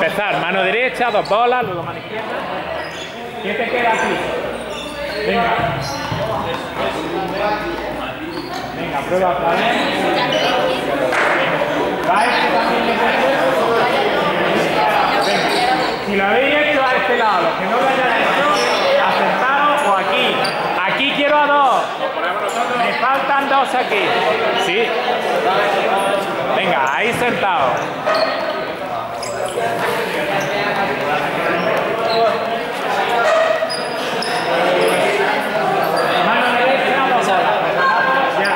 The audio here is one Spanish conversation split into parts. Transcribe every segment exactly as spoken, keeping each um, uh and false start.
empezar, mano derecha, dos bolas, luego mano izquierda. ¿Quién te queda aquí? Venga. Venga, prueba otra vez. ¿Va este también que Venga. Si lo habéis hecho a este lado, los que no lo hayan hecho, acertaros o aquí. Aquí quiero a dos. Me faltan dos aquí. Sí. Venga, ahí sentado. Mano derecha, dos bolas. Ya.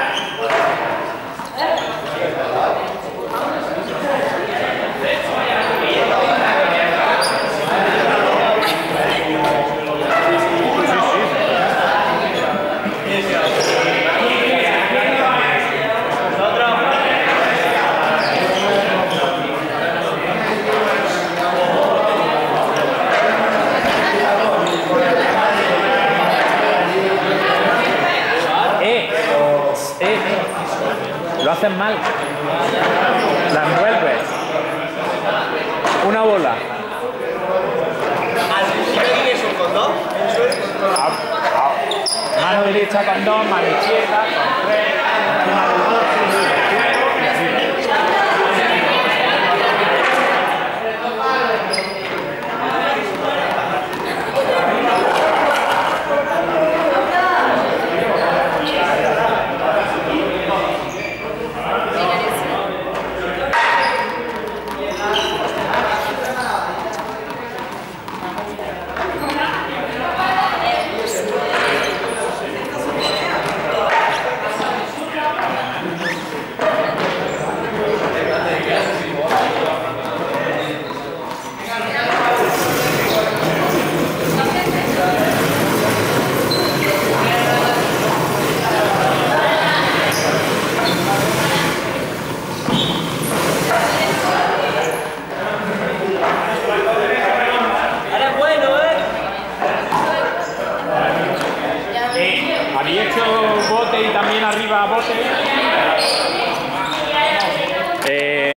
Lo hacen mal. La envuelves. Una bola. Mano derecha con dos, mano izquierda con tres. ¿Habéis hecho bote y también arriba bote? Eh...